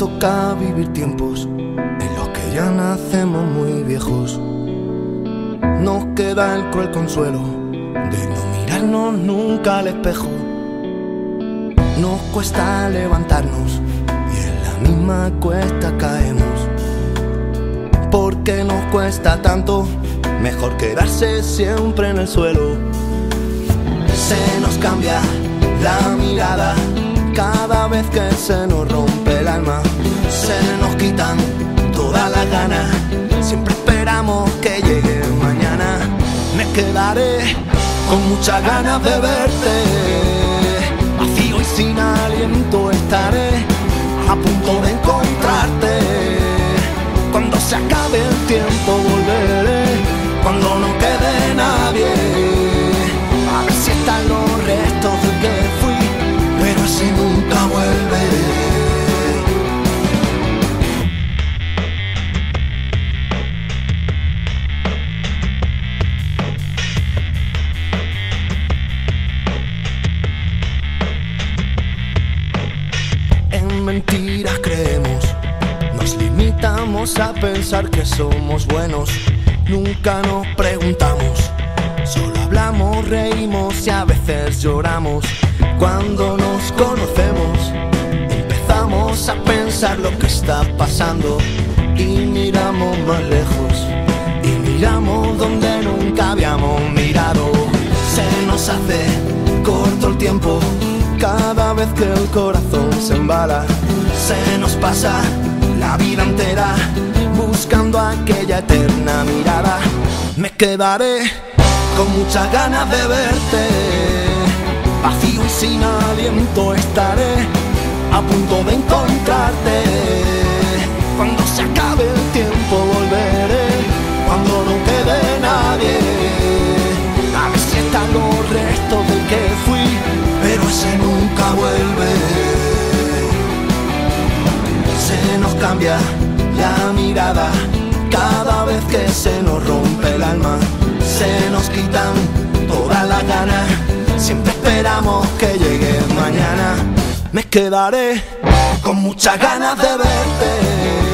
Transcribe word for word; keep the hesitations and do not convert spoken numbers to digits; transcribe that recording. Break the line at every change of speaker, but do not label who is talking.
toca vivir tiempos en los que ya nacemos muy viejos. Nos queda el cruel consuelo de no mirarnos nunca al espejo. Nos cuesta levantarnos y en la misma cuesta caemos. ¿Por qué nos cuesta tanto? Mejor quedarse siempre en el suelo. Se nos cambia la mirada cada vez que se nos rompe el alma. Se nos quitan todas las ganas, siempre esperamos que llegue mañana. Me quedaré con muchas ganas de verte, vacío y sin aliento estaré, a punto de encontrarte. Cuando se acabe el tiempo volveré, cuando no quede nadie, a ver si están los restos de que fui, pero ese nunca vuelve. En mentiras creemos, nos limitamos a pensar que somos buenos. Nunca nos preguntamos, solo hablamos, reímos y a veces lloramos. Cuando nos conocemos, empezamos a pensar lo que está pasando y miramos más lejos y miramos donde nunca habíamos mirado. Se nos hace corto el tiempo cada vez que el corazón se embala. Se nos pasa la vida entera buscando aquella eterna mirada. Me quedaré con muchas ganas de verte, vacío y sin aliento estaré, a punto de encontrarte. Cuando se acabe el tiempo volveré, cuando no quede nadie, a ver si están los restos del que fui, pero ese nunca vuelve. Se nos cambia la mirada cada vez que se nos rompe el alma. Se nos quitan todas las ganas, siempre esperamos que llegue mañana. Me quedaré con muchas ganas de verte,